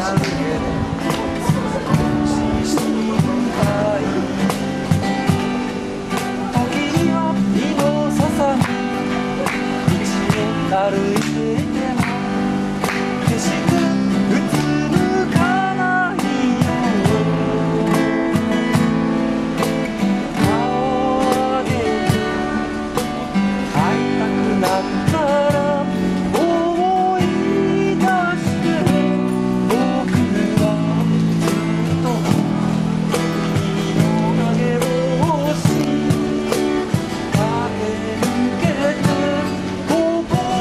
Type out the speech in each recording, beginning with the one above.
歩いてても決してうつむかないよ。顔を上げて会いたくなったら思い出して僕はずっと君の影をし駆け抜けて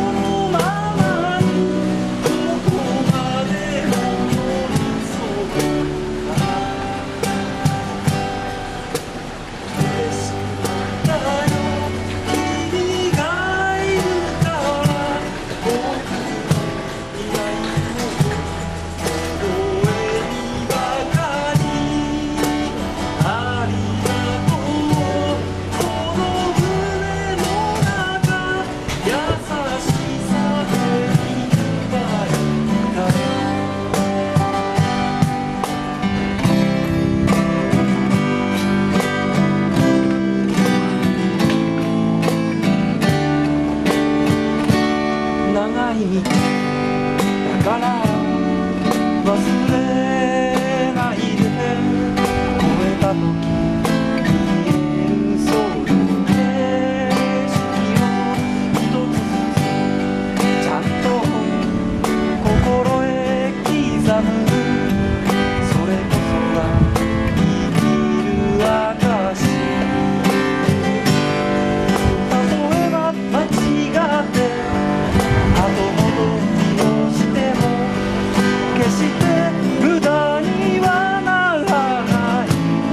長い道だから忘れないで。越えた時見えるそういう景色を一つずつちゃんと心へ刻む。それこそが生きる証。例えば間違って決して無駄にはならない。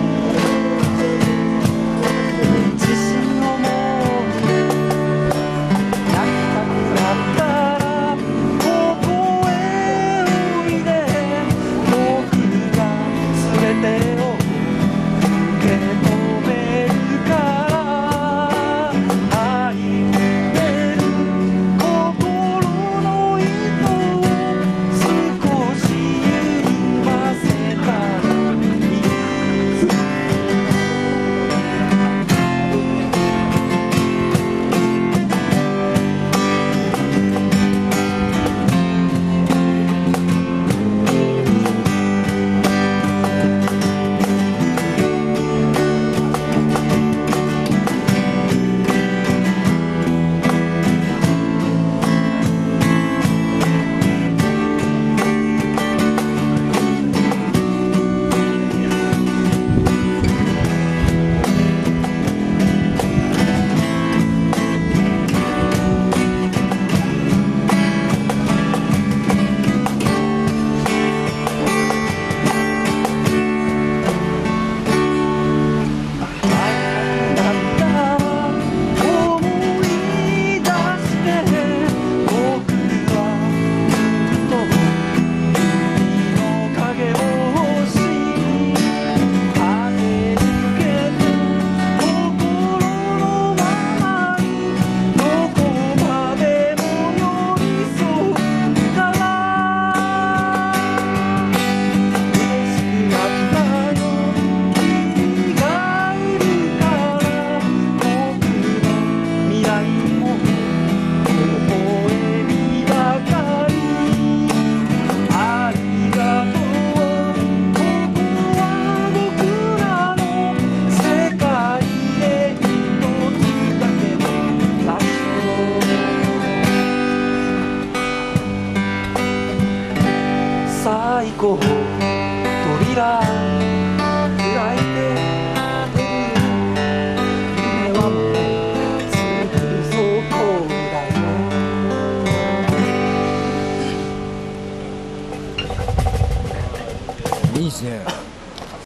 自信を持って泣きたくなったらここへおいで。僕が全てを受け止めるから。愛める心の糸を少し最後扉開いて